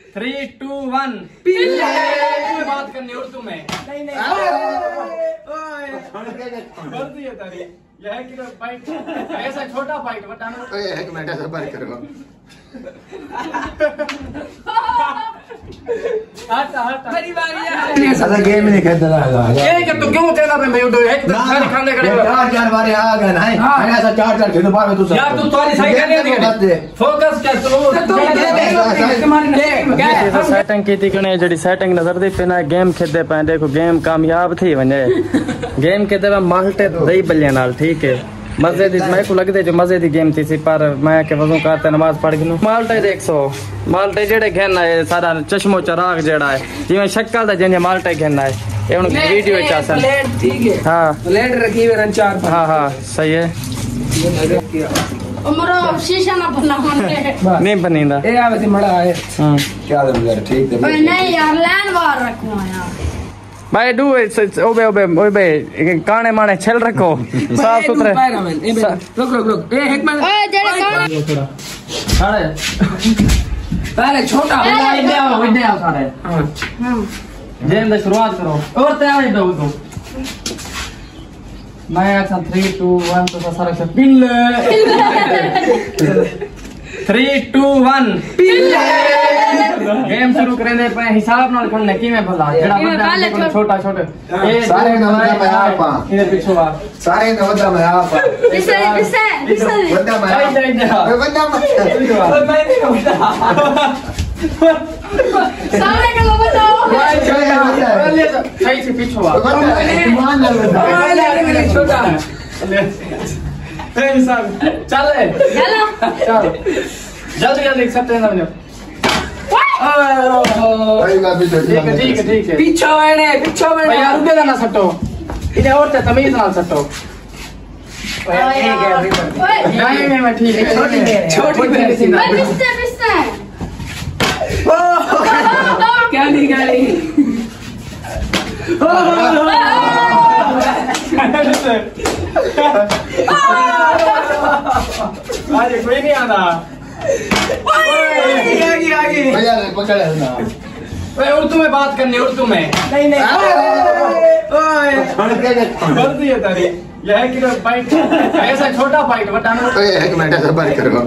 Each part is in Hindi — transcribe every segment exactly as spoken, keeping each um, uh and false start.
थ्री टू वन बात करनी उर्दू में। नहीं नहीं यह कि फाइट ऐसा छोटा फाइट बताना। एक मिनट ऐसा बात करो। हटा हटा मेरी बारी है। ऐसा गेम नहीं खेलता था। ये कि तू क्यों कहना पे मैं उठो एक तो खाने खाने करे चार चार बारे आ गए ना है ऐसा चार चार खेलो बार में तू यार तू तुम्हारी सही करने दे फोकस कर तू सेटिंग की थी कने जड़ी सेटिंग नजर दी पे ना गेम खेदे पे देखो गेम कामयाब थी वने गेम खेदे में माल्टे दही बल्ले नाल ठीक है मजे दी मैं को लगदे जो मजे दी गेम थी सी पर मैं के वजू करते नमाज पढ़ गनो माल्टे देख सो माल्टे जेड़े खेलना है सारा चश्मो चराग जेड़ा है जिवें शक्ल दा जने माल्टे खेलना है ये उन वीडियो च आसन ठीक है। हां प्लेट रखी हुई रन चार। हां हां सही है। उमरो शीशा ना बनाने नहीं बनींदा ए आवे सी मड़ा है। हां क्या दे यार ठीक दे नहीं यार लैंड बार रखो यार भाई डू ओबे ओबे ओबे काने माने छल रखो साफ सुथरे रुक रुक रुक ए एक मिनट ओए जेड़े काने सारे पहले छोटा इधर आओ इधर आओ सारे हां हां गेम दी शुरुआत करो और तैयार हो दो मैं अच्छा थ्री टू वन तो सारा सब पिल्ले थ्री टू वन गेम शुरू करने पे हिसाब नाल करने की में भला जेड़ा बंदा छोटा छोटा ए सारे नवदा में आप इधर पीछे आ सारे नवदा में आप पिसे पिसे पिसे बंदा में इधर इधर बंदा में मैं नहीं होता सामने का बताओ पहले सही से पीछे आ मान ले छोटा ए हिसाब चल चलो चल जल्दी जल्दी सकते हैं ना ठीक है ठीक है ठीक है पीछे बैठे पीछे बैठे यार रुके ना सटो इधर और ते तमीज ना सटो नहीं नहीं मैं ठीक है छोटी छोटी पिसे पिसे क्या नहीं गई अरे कोई नहीं आना आगे आगे भैया पकड़ ना उर्दू में बात करनी उर्दू में नहीं नहीं ओए छोड़ के कर दिया तारी यह कि फाइट ऐसा छोटा फाइट बताना। एक मिनट ऐसा बात करो।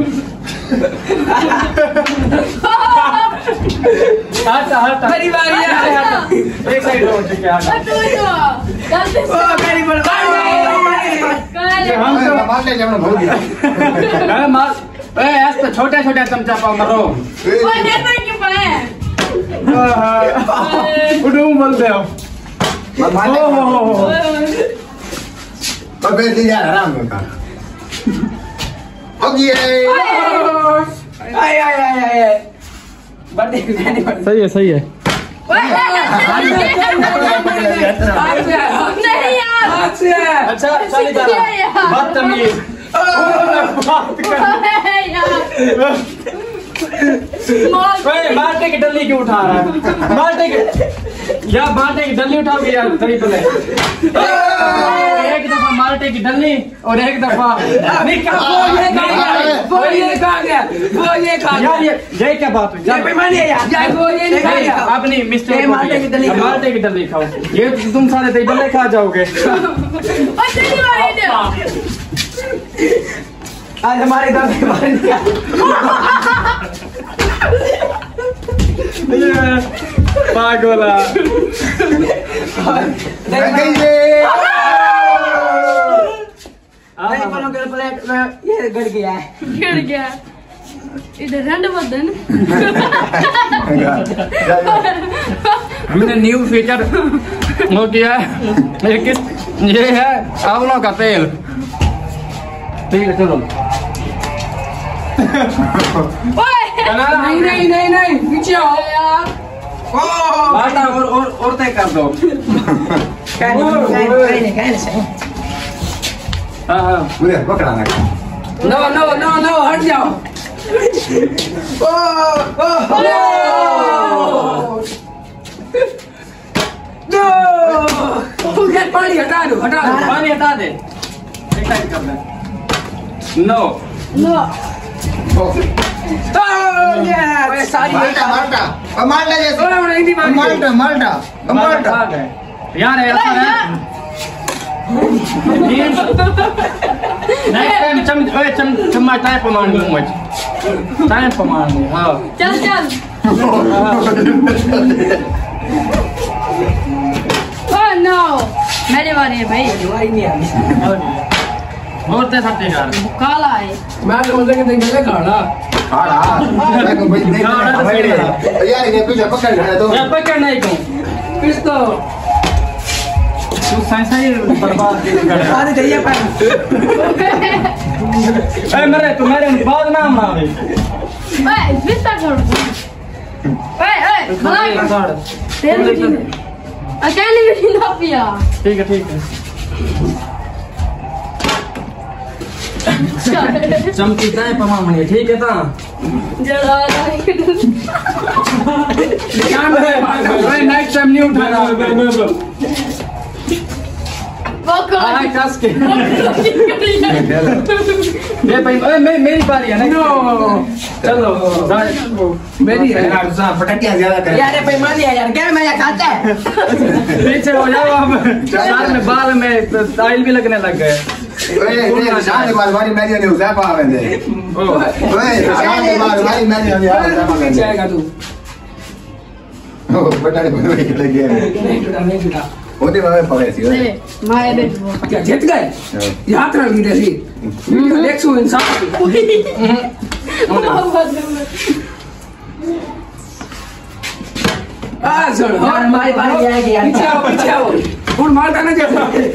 हटा हटा मेरी बारी है। एक साइड हो चुके हैं हटो जल्दी ओ मेरी बर्बाद हम तो मार ले जब भूल गया मैं मार ए ऐसे छोटे छोटे चमचा पाओ मरो ओए देखो क्यों पड़े उड़ू बोल दे मार ले और फिर दिया आराम का हो गया आय आय आय आय बर्थडे जाने पर सही है सही है नहीं यार अच्छा चल जा बदतमीज बात कर बाटे की डल्ली क्यों उठा रहा है बाटे की या बाटे की डल्ली उठाओगे यार तभी पहले एक दफा माल्टे की डल्ली और एक दफा नहीं क्या वो ये कहा गया वो ये कहा गया वो ये कहा यार ये ये क्या बात हुई ये बेईमानी है यार यार वो ये नहीं कहा गया अपनी मिस्टेक माल्टे की डल्ली माल्टे की डल्ली खाओ ये तुम सारे दही डल्ले खा जाओगे आज हमारे दस के बारे में पागोला नहीं बोलो कर प्लेट में ये गड़ गया है गिर गया इधर रंड बदन हमने न्यू फीचर वो किया है ये किस ये है आंवलों का तेल ठीक है चलो नहीं नहीं नहीं नहीं पीछे आओ यार बाटा और और और तय कर दो हाँ हाँ मुझे पकड़ाना नो नो नो नो हट जाओ ओ ओ नो ये पानी हटा दो हटा दो पानी हटा दे एक साइड कर दे नो नो ओए सारी माल्टा माल्टा अब माल्टा जैसे ओए उन्हें हिंदी मार माल्टा माल्टा अब माल्टा यार ऐसा है नेक्स्ट टाइम चम ओए चम चम्मच टाइम प्रमाण दूंगा टाइम प्रमाण दूं हां चल चल ओह नो मेरी बारी है भाई भाई नहीं आ और ते सकते यार काला है मैं तो मुझे कहते गले खाना हां हां मैं को भाई देख यार ये पीछे पकड़ रहा है तो यार पकड़ नहीं कहूं किस तो तू साइंस ही बर्बाद कर सारी चाहिए पर ए मेरे तू मेरे बाद नाम ना आवे ओए विस्तार छोड़ ओए ओए भला तेरे अकेले भी ना पिया ठीक है ठीक है चमकी टाइम प्रमाण बनिए ठीक है ता जरा ध्यान रहे नेक्स्ट टाइम नहीं उठाना वो हां कौन कस के ये भाई ओए मैं मेरी बारी है ना नो चलो मेरी है यार साहब पटकियां ज्यादा कर यार भाई मान लिया यार क्या मैं खाता है पीछे हो जाओ अब साथ में बाल में टाइल भी लगने लग गए ओए ये शान के बाद वाली मैंने नहीं उसा पावे दे ओए शान के बाद वाली मैंने नहीं उसा पावे दे जाएगा तू ओ बटाले बने लगे नहीं टूटा नहीं टूटा ओदे में पवे सी ओए माय दे क्या जीत गए यात्रा की थी एक सौ इंसान आ सुन और हमारी बारी आएगी यार पीछे आओ पीछे आओ फुल मारता ना जैसे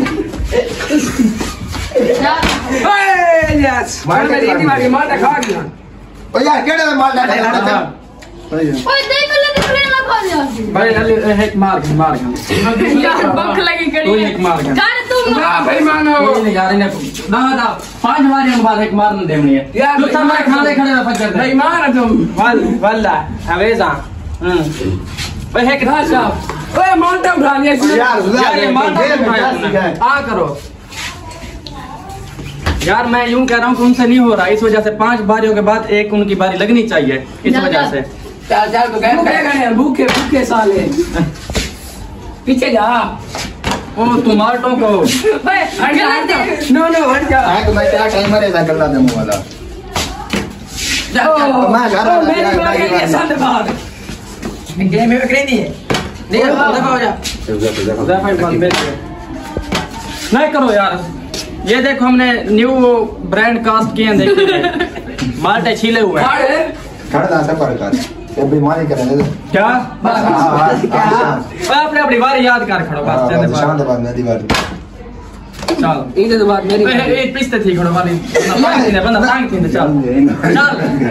ओए यस मार मेरी इतनी मारी मारता खा गया ओ यार केड़े में मार डाला ओए देख ले देख ले ना खा जा भाई अली एक मार के मार के यार भूख लगी तू कड़ी एक मार के कर तुम ना भाई मानो कोई नहीं यार इन्हें ना ना पांच मारी हम बाद एक मारने देवनी है यार, तू सब खाने खड़े में पकड़ दे भाई मार तुम वल वल्ला हवेजा हम्म भाई एक घास आप ओए मारता उठा लिया इसने यार यार ये मारता आ करो यार मैं यूं कह रहा हूँ कि उनसे नहीं हो रहा इस वजह से पांच बारियों के बाद एक उनकी बारी लगनी चाहिए इस जा, वजह जा। से चल चल तो गए गए यार भूखे भूखे साले पीछे जा ओ तुम आटो को ओए हट जा हट जा नो नो हट जा हां तो मैं क्या टाइमर है करला दे वाला जा जा मैं घर आ मेरी बात के लिए साथ बात गेम में बिक्री नहीं है नहीं दबा हो जा जा भाई बंद बेच नहीं करो यार ये देखो हमने न्यू ब्रांड कास्ट किए हैं देखिए माल्टे छीले हुए हैं हां खड़ा था सब कर ये बीमारी करे दे क्या बस क्या ओए अपने अपनी बारी याद कर खड़ो बस चल शान बाद में दीवार चल ये तो बात मेरी ओए ए पिस्ते थी खड़ो वाली पांच थी बंदा पांच थी चल चल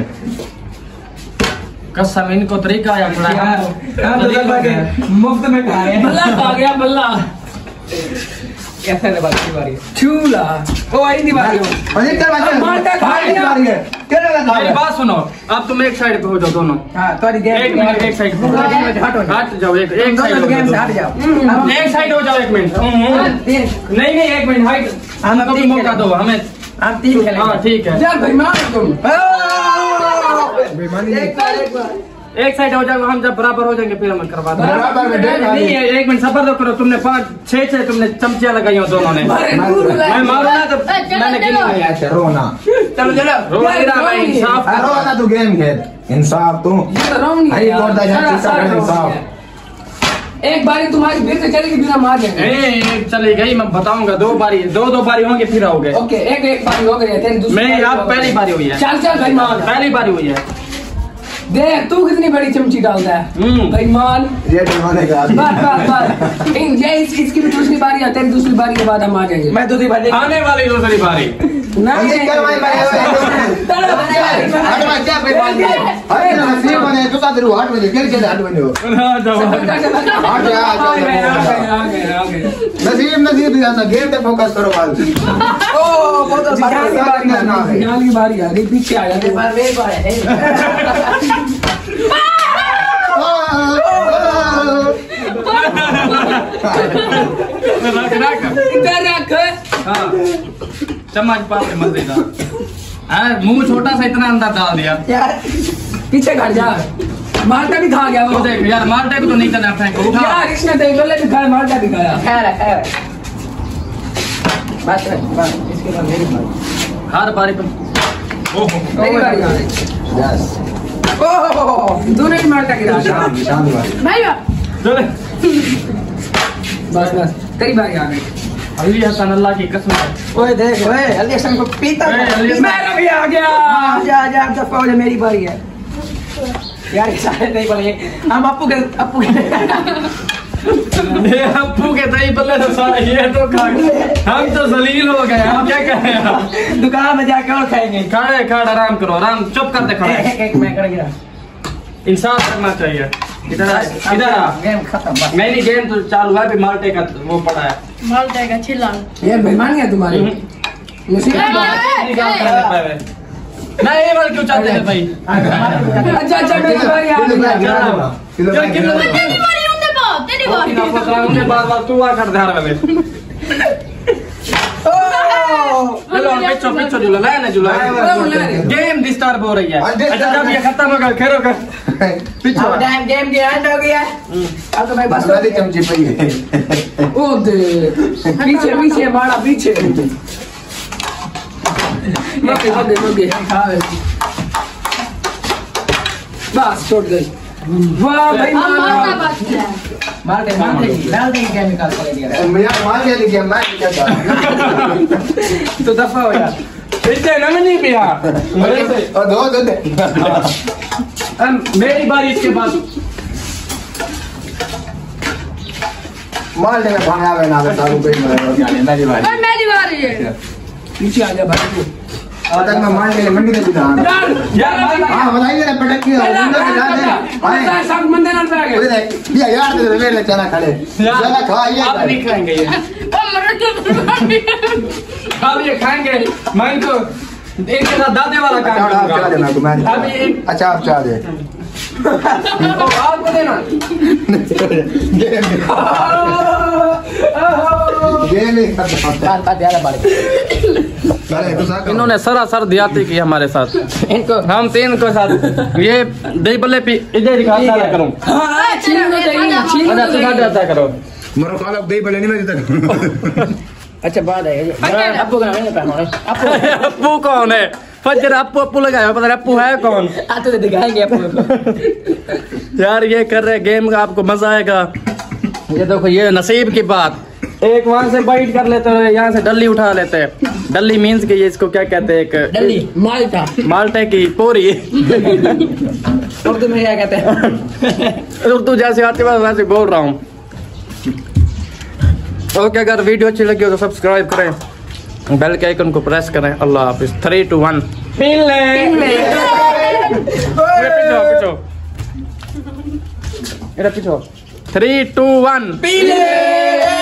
कसम इनको तरीका आया थोड़ा यार मुफ्त में खा रहे हैं बल्ला खा गया बल्ला कैसे ने बात की बारी चूला ओ आई नहीं बारी अरे कर बात मारता खा गया केड़ा लगा मेरी बात सुनो अब तुम एक साइड पे हो जाओ दोनों हां तोरी गेम एक मिनट एक साइड हटो हट जाओ एक एक साइड हो गेम से हट जाओ जाओ एक साइड हो जाओ एक मिनट नहीं नहीं एक मिनट हाइट हम हमको भी तीन मौका दो हमें हम तीन खेलेंगे हाँ ठीक है यार भाई मार तुम बेईमानी एक बार एक बार एक साइड हो जाओ हम जब बराबर हो जाएंगे फिर हम करवा देंगे बराबर में डेढ़ नहीं एक मिनट सबर तो करो तुमने पांच छह छह तुमने चमचियां लगाई हो दोनों ने मैं मारू ना तो मैंने गिनी नहीं है ऐसे रोना चलो चलो रो नहीं रहा मैं इंसाफ कर रहा रोना तू गेम खेल इंसाफ तू ये तो रॉन्ग नहीं हाई कोर्ट दा जा शीशा कर इंसाफ एक बारी तुम्हारी फिर से चलेगी बिना मार देंगे ए चली गई मैं बताऊंगा दो बारी दो दो बारी होंगे फिर आओगे ओके एक एक बारी हो गई है तेरी दूसरी मेरी बारी आप हो गई पहली बारी हुई है चल चल भाई मान पहली बारी हुई है देख तू कितनी बड़ी चमची डालता है हम्म। भाई मान ये जमाने का आदमी बस बस बस इन ये इस, इसकी भी दूसरी बारी है तेरी दूसरी बारी के बाद हम आ जाएंगे मैं दूसरी बारी आने वाली दूसरी बारी नहीं ये कर भाई भाई हट में क्या बेईमानी है अरे नसीब बने तू का तेरे हाथ में खेल के हाथ में हो हाँ, जाओ। आ गया आ गया नसीब नसीब या गेम पे फोकस करो बाल ओ वो तो बारी बारी जान की बारी आ गई पीछे आ जाते पर मेरे बार है रख रख इधर रख हाँ चम्मच पापड़े मत देना मुंह छोटा सा इतना अंदर डाल दिया यार पीछे घट जा माल्टा भी खा गया वो देख यार माल्टा भी तो नहीं करना फेंक उठा यार इसने देख लो लेकिन खाया माल्टा भी खाया खैर है खैर बस बस इसके बाद मेरी बारी हर बारी पे ओहो मेरी बारी आ गई यस ओहो दोनों ही माल्टा गिरा शांत शांत भाई भाई चले बस बस तेरी बारी आ गई अली हसन अल्लाह की कसम ओए देख ओए अली हसन को पीता ओए, अली हसन। मेरा भी आ गया जा जा दफा हो जा मेरी बारी है यार सारे नहीं बोले हम अप्पू के अप्पू के ये अप्पू के दही बल्ले तो सारे ये तो खा गए हम तो जलील हो गए हम क्या करें दुकान में जाके और खाएंगे खड़े खड़े आराम करो आराम चुप कर दे खड़े एक एक मैं कर गिरा इंसाफ करना चाहिए इधर आ इधर आ गेम खत्म बस मेरी गेम तो चालू है अभी माल्टे का वो पड़ा है माल्टा का छिला ये बेईमानी है तुम्हारी मुसीबत ए, ना ये वाला क्यों चाहते हैं भाई अच्छा अच्छा मेरी बारी आ गई किलो जो किलो तेरी बारी उनके पास तेरी बारी ना पता उनके बाद बाद तू आ कर धार वाले चलो पिछो पिछो झूला लाया ना झूला गेम डिस्टर्ब हो रही है अच्छा जब ये खत्म होगा खेलो कर पीछे अब टाइम गेम के एंड हो गया अब तो मैं बस वाली चमची पई है ओ दे पीछे पीछे बाड़ा पीछे मगे मगे मगे बस छोड़ गई वाह भाई अब माल्टा मार बच गया मार दे मार दे डाल दे केमिकल कर दिया मैं मार गया लेकिन मैं क्या था तो दफा हो जा इतने ना नहीं पिया और दो दो दे मेरी बारी इसके बाद मार देना भागा में ना बता दूं कोई मेरी बारी और मेरी बारी है पीछे आ जा भाई तू पता मैं मार के मंडी में बिठा यार हां बताइए ना पटक के अंदर बिठा दे भाई सब मंदिर में आ गए उधर देख लिया यार तेरे मेरे चना खड़े चना खा ये आप नहीं खाएंगे ये और मर के अब ये खाएंगे मैं तो एक के साथ दादे वाला काम चला करूंगा देना को मैं अभी एक- अच्छा आप चाह दे आपको देना ये नहीं करता बात बात यार बाड़ी चले तो साथ इन्होंने सरासर ज्यादती की हमारे साथ इनको हम तीन को साथ ये दही बल्ले पी इधर दिखा सारा करूं हां छीन लो चाहिए छीन अच्छा लो तू चाहिए जाता करो मरो काला दही भले नहीं मैं तक अच्छा बात है अप्पू का नहीं पहनो अप्पू अप्पू कौन है फजर अप्पू अप्पू लगाया पता नहीं अप्पू है कौन आ तो दिखाएंगे अप्पू को यार ये कर रहे गेम का आपको मजा आएगा ये देखो ये नसीब की बात एक वहां से बाइट कर लेते हैं यहाँ से डल्ली उठा लेते हैं डल्ली मीन्स कि ये इसको क्या कहते हैं एक डल्ली माल्टा माल्टे की पोरी उर्दू में क्या कहते हैं उर्दू जैसे आती है वैसे बोल रहा हूँ ओके अगर वीडियो अच्छी लगी हो तो सब्सक्राइब करें बेल के आइकन को प्रेस करें अल्लाह हाफिज थ्री टू वन पीन ले पीछो पीछो इधर पीछो थ्री टू वन पीले